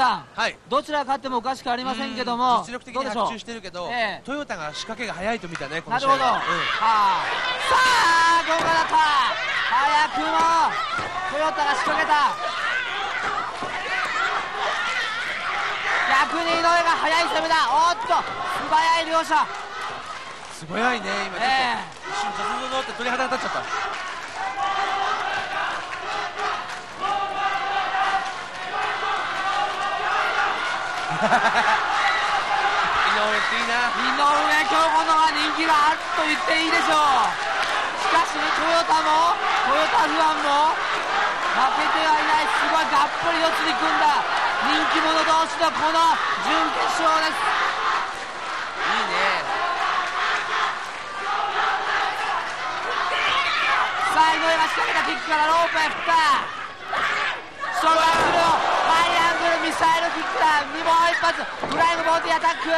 さん、 はい、 どちらが勝ってもおかしくありませんけども、 実力的に伯仲してるけど、トヨタが仕掛けが早いと見たね、この試合は。 なるほど、さあ、豪華だった、早くもトヨタが仕掛けた、逆に井上が早い攻めだ、おっと、素早い両者、 素早いね、今、ちょっと一瞬、ザズズズって鳥肌が立っちゃった。井上っていいな。 井上京子のは人気があると言っていいでしょう。しかしトヨタもトヨタファンも負けてはいない、すごいがっぷり四つに組んだ人気者同士のこの準決勝です。 いいね。 さあ井上が仕掛けたキックからロープへ振った、ショルダースルー、ハイアングルミサイルキックだ、もう一発フライングボーティアタック、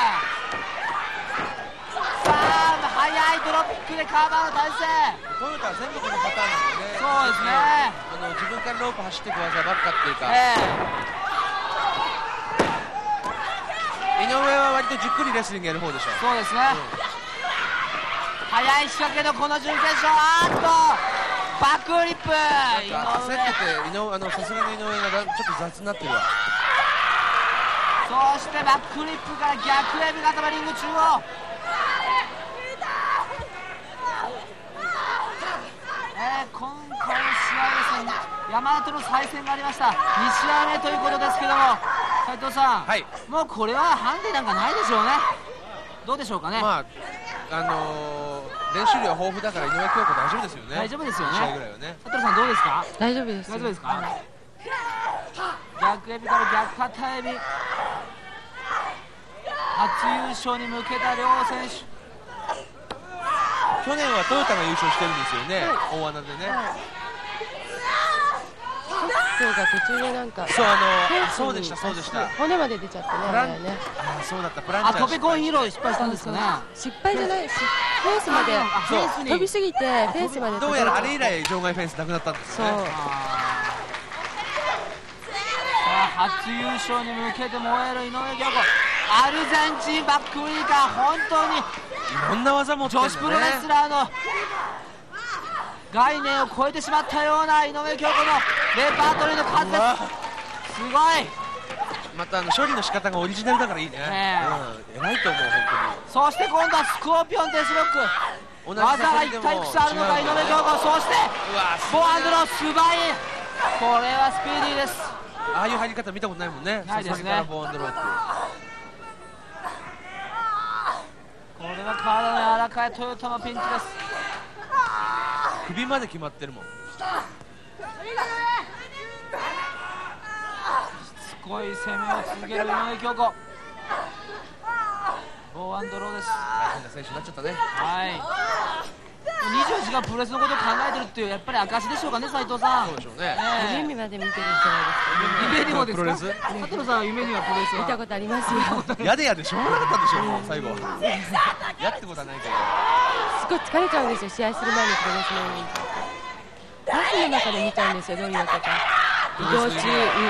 さあ速いドロップキックでカバーの体勢、 トヨタは全部このパターンなんでね。 そうですね、 自分からロープ走っていく技ばっかっていうか、井上は割とじっくりレスリングやる方でしょ。 そうですね、速い仕掛けのこの準決勝、あーっとバックフリップ、 なんか焦っててさすがに井上がちょっと雑になってるわ。 そしてバックフリップから逆エビ型リング中央、今回の試合ですね、山田との再戦がありました、2試合目ということですけども、斉藤さん、もうこれはハンデなんかないでしょうね、どうでしょうかね。 まあ練習量豊富だから井上京子大丈夫ですよね。 大丈夫ですよね。 試合ぐらいはね。 佐藤さんどうですか。 大丈夫です。 大丈夫ですか。逆エビから逆肩エビ。初優勝に向けた両選手。 去年はトヨタが優勝してるんですよね。大穴でね。 そうが途中でなんかそうでしたそうでした。 骨まで出ちゃってね。 そうだった。プランチャー飛び込みヒーロー失敗したんですかね。 失敗じゃないし、フェンスまで飛びすぎてフェンスまで。 どうやらあれ以来場外フェンスなくなったんですね。 さあ初優勝に向けて燃える井上京子。アルゼンチンバックフリーカー、本当にいろんな技持ってるんだね。 女子プロレスラーの概念を超えてしまったような井上京子のレパートリーの数です。すごい。 また処理の仕方がオリジナルだからいいね。偉いと思う本当に。そして今度はスコーピオンデスロック。技が一体いくつあるのか井上京子。そしてフォアハンドの素早い。これはスピーディーです。 ああいう入り方見たことないもんね。 ないですね。これは体の柔らかいトヨタのピンチです。 首まで決まってるもん。しつこい攻めを続ける井上京子。ボーアンドローです。 大変な選手になっちゃったね。 はい。24時間プロレスのことを考えてるっていうやっぱり証でしょうかね、斉藤さん。 そうでしょうね。 夢まで見てるんじゃないですか。夢にもですか。佐藤さんは夢にはプロレス見たことありますよ。 やでやでしょうがなかったんでしょう。最後。やってことはないけど。 すごい疲れちゃうんですよ、試合する前にプロレスのように。バスの中で見ちゃうんですよ、どういうのとか。移動中に。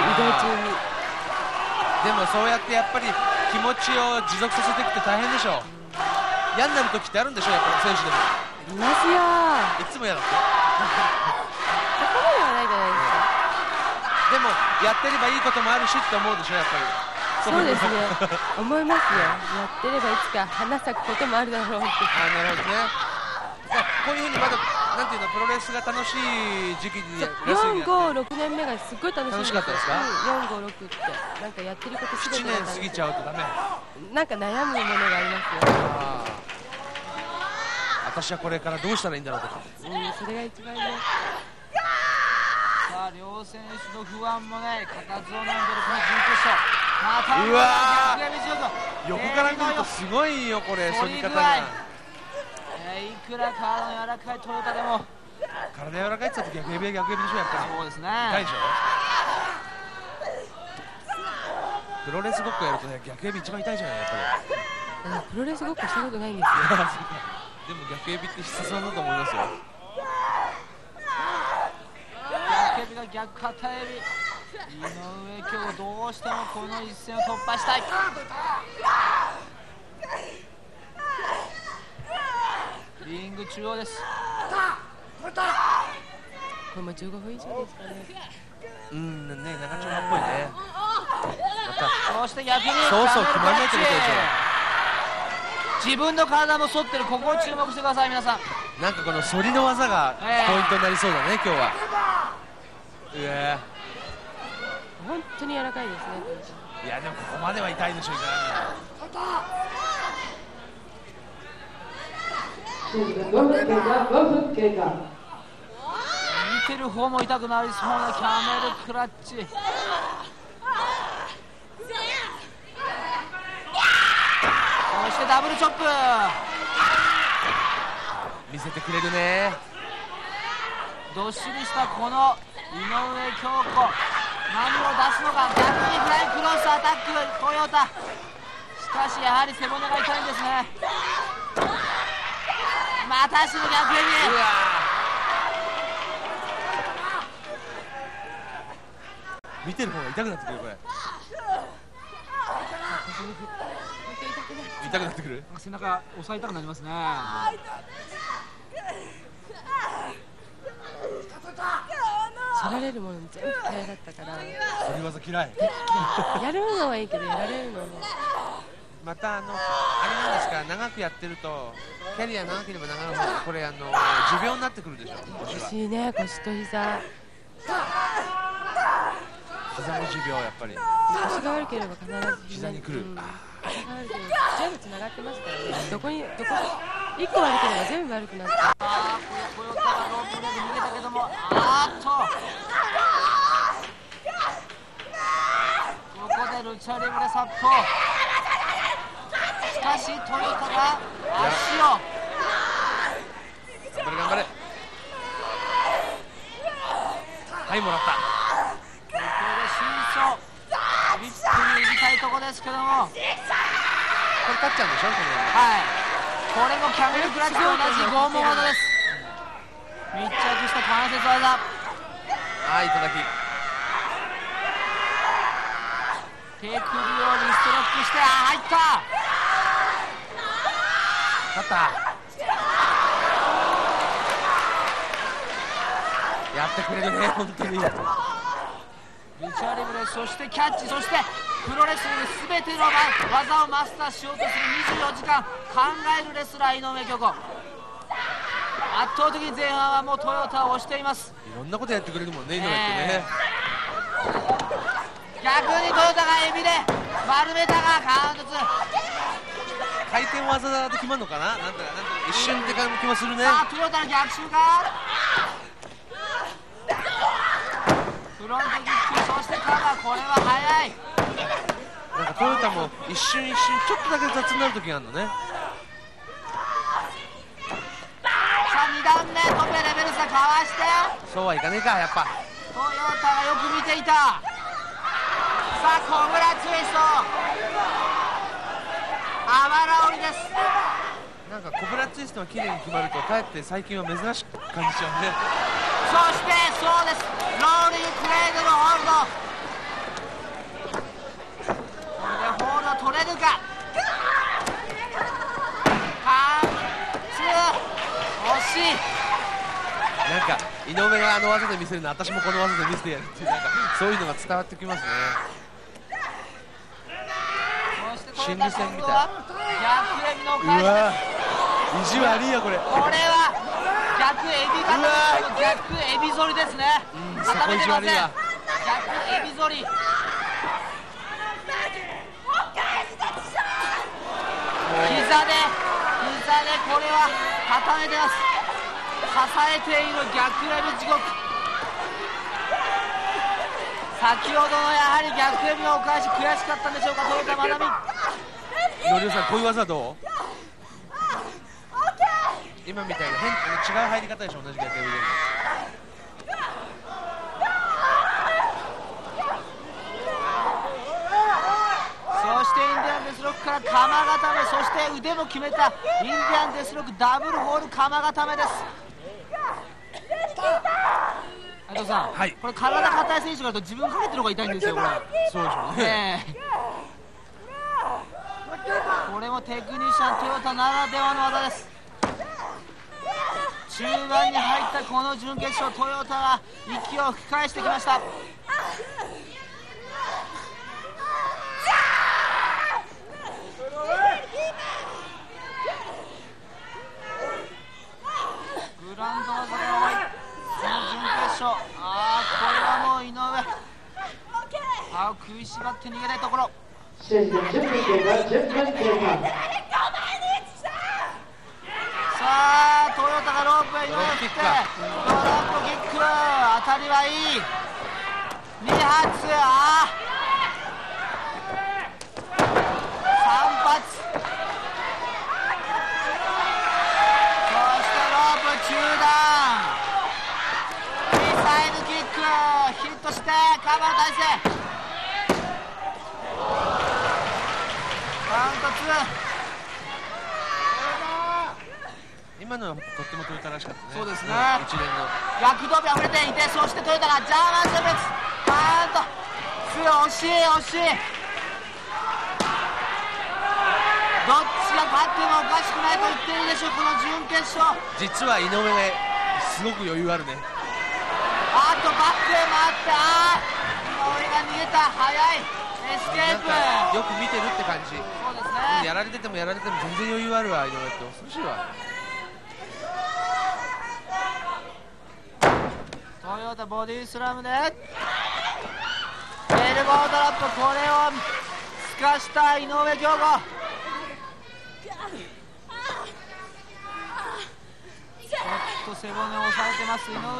でもそうやってやっぱり気持ちを持続させていくって大変でしょう。嫌になる時ってあるんでしょう、やっぱり選手でも。 いますよ。 いつも嫌だって。 そこまではないじゃないですか。 でもやってればいいこともあるしって思うでしょ、やっぱり。 そうですね。思いますよ。やってればいつか花咲くこともあるだろうって。 なるほどね。こういうふうにまだなんていうの、プロレスが楽しい時期に 4、5、6年目がすごい楽しいんですよ。 楽しかったですか ？4、5、6ってなんかやってることすべて 7年過ぎちゃうとダメ。 なんか悩むものがありますよ。 私はこれからどうしたらいいんだろうとか。 それが一番ね。 さあ両選手の不安もね固唾を飲んでるこの準決勝。またうわー、横から見るとすごいよこれ、反り方が。 いくら体の柔らかいトヨタでも体柔らかいって言ったら逆エビでしょ、やっぱり。 そうですね。 痛いでしょ。プロレスごっこやるとね、逆エビ一番痛いじゃない、やっぱり。プロレスごっこしたことないんですよ。 でも逆エビって必殺技だと思いますよ。 逆エビが逆肩エビ。 井上今日どうしてもこの一戦を突破したい。リング中央です。 これも15分以上ですかね。 ね、長丁場っぽいね。またそして逆にそうそう決まらないってことでし自分の体も反ってる。ここに注目してください皆さん。 ょ。なんかこの反りの技がポイントになりそうだね、今日は。 本当に柔らかいですね。 いやでもここまでは痛いでしょうから見てる方も痛くなりそうなキャメルクラッチ。そしてダブルチョップ見せてくれるね。 どっしりしたこの井上京子、何を出すのか。逆にフラインクロスアタックトヨタ。しかしやはり背骨が痛いんですね。またしても逆エビ。 見てる方が痛くなってくる。これ痛くなってくる。 背中押さえたくなりますね。 取られるもの全部嫌いだったから反り技嫌い。 やるのはいいけどやられるのも。 またあれなんですか、長くやってるとキャリア長ければ長いほどこれ持病になってくるでしょ。 腰ね、腰と膝。 膝も持病やっぱり。 腰が悪ければ必ず膝に来る。 腰が悪ければ全部つながってますからね。どこ一個悪ければ全部悪くなって。 トヨタがロープレーで逃げたけども、ここでルチャリブレサッポ。しかしトヨタが足を。 頑張れ。はい、もらった。 ここで慎重。リップに入れたいとこですけども、 これ勝っちゃうんでしょ、 はい、これもキャメルクラッチと同じ拷問技です。密着した関節技。 いただき。 手首をリストロックして、入った。 勝った。やってくれるね、本当に。 ルチャリブレ、そしてキャッチ、そしてプロレスリング全ての技をマスターしようとする24時間考えるレスラー井上京子。圧倒的に前半はもうトヨタを押しています。 いろんなことやってくれるもんね、井上ってね。 逆にトヨタがエビで丸めたがカウント2。 回転技で決まるのかな、なんか一瞬って感じもするね。 さあトヨタの逆襲か。フロントキック、そしてカバー。これは速い。 なんかトヨタも一瞬ちょっとだけ雑になる時があるのね。 さあ2段目トペレベル差かわして、 そうはいかねえか、やっぱ。 トヨタがよく見ていた。さあコブラツイスト、あばら折りです。 なんかコブラツイストが綺麗に決まるとかえって最近は珍しく感じちゃうね。 そしてそうです、ローリングクレードルホールド。これでホールド取れるか。パンツ惜しい。 なんか井上があの技で見せるの、私もこの技で見せてやるっていう、なんかそういうのが伝わってきますね。心理戦みたい。 逆エビの返しです。 意地悪いやこれ。 これは逆エビ型ですけど、逆エビ反りですね。 そこ意地悪いわ。 逆エビ反り。膝でこれは固めてます。支えている逆エビ地獄。先ほどのやはり逆エビのお返し悔しかったんでしょうか、豊田真奈美。 のりおさん、こういう技どう？今みたいな違う入り方でしょ、同じ逆エビでも。 そしてインディアンデスロックから鎌固め、そして腕も決めたインディアンデスロックダブルホール鎌固めです。 斉藤さん、 はいこれ体硬い選手がいると自分かけてる方が痛いんですよこれ。 そうでしょうね。 これもテクニシャントヨタならではの技です。中盤に入ったこの準決勝、トヨタが息を吹き返してきました。グラウンド技で終わり、この準決勝、これはもう井上、歯を食いしばって逃げたいところ。 試合時間10分経過、10分経過。 さあトヨタがロープへ井上振ってドロップキック、当たりはいい。2発、3発、そしてロープ中段、ミサイルキックヒットしてカバーの体勢、カウント2。 今のはとってもトヨタらしかったね。 そうですね一連の躍動感あふれていて、そしてトヨタがジャーマンセブンツ、バーンと惜しい惜しい。どっちが勝ってもおかしくないと言っているでしょう、この準決勝。 実は井上ね、すごく余裕あるね。 バックへ回って、井上が逃げた、早いエスケープ。 なんかよく見てるって感じ。 そうですね。 やられてても全然余裕あるわ、井上って恐ろしいわ。 トヨタボディスラムでエルボードロップ、これをすかした井上京子。ちょっと背骨を押さえてます井上。 う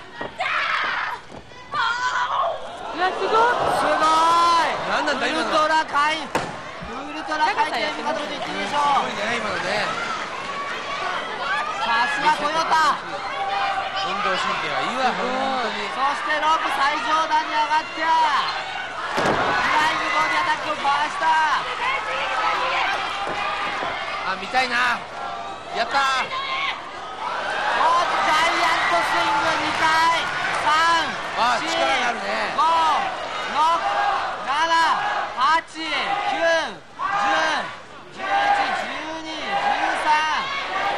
わすごい。 すごい。 なんなんだ今のウルトラ回転見事と言っていいでしょう。 すごいね今のね。 さすがトヨタ。 運動神経はいいわ本当に。 そしてロープ最上段に上がってフライングボディアタックをかわした。 あ、見たいな。やったー。 ジャイアントスイング2回。 あ、力があるね。 5、6、7、8、9、10、11、12、13。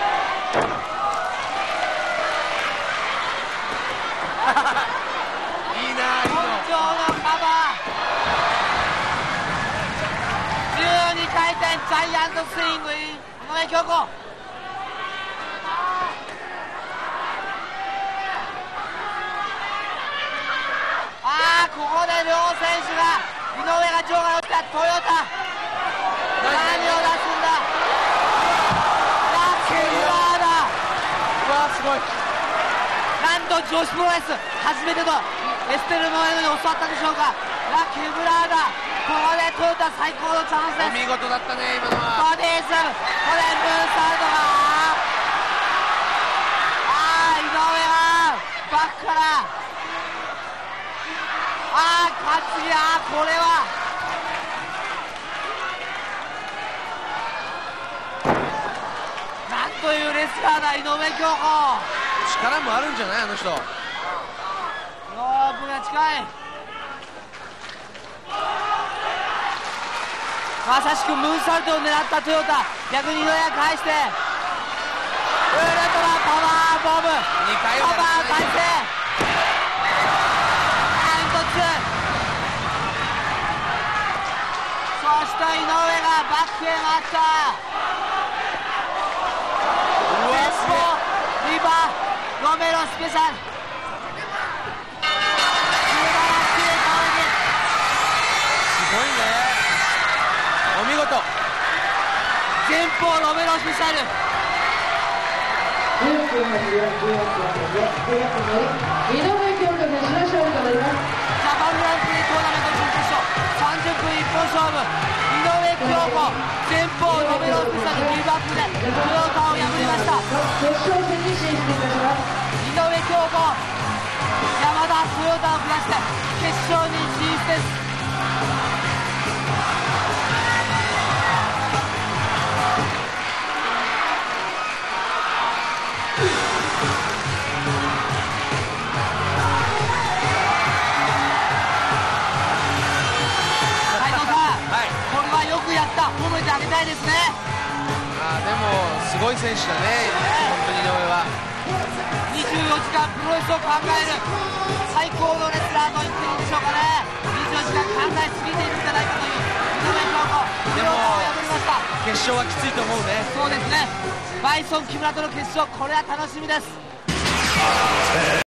いいな、いいの。 本庄のカバー。12回転ジャイアントスイングイン井上京子。ここで両選手が井上が場外を来た。トヨタ何を出すんだ。ケブラーだ。 うわすごい。 なんと女子プロレス初めてのエステル・モエノに教わったでしょうか。ケブラーだ。ここでトヨタ最高のチャンスです。 お見事だったね今のは。 ボディースム、これムーンサルトが井上がバックから担ぎ、これはなんというレスラーだ井上京子。 力もあるんじゃないあの人。 ロープが近い。まさしくムーンサルトを狙ったトヨタ。逆に井上が返してウルトラパワーボム 2回パワー返返せ。そして井上がバックへ回った。前方リバーロメロスペシャル。 すごいね。お見事。 前方ロメロスペシャル。 19分8秒、井上京子選手の勝利となります。 ジャパングランプリトーナメント準決勝30分一本勝負。井上京子前方ロメロスペシャルギブアップでトヨタを破りました。 決勝戦に進出いたします。 井上京子山田トヨタを下して決勝に進出です。 たいですね。 でもすごい選手だね、本当に井上は。 24時間プロレスを考える最高のレスラーと言っていいんでしょうかね。24時間考えすぎているんじゃないかという井上京子、 でも破りました。 決勝はきついと思うね。 そうですね、バイソン木村との決勝、これは楽しみです。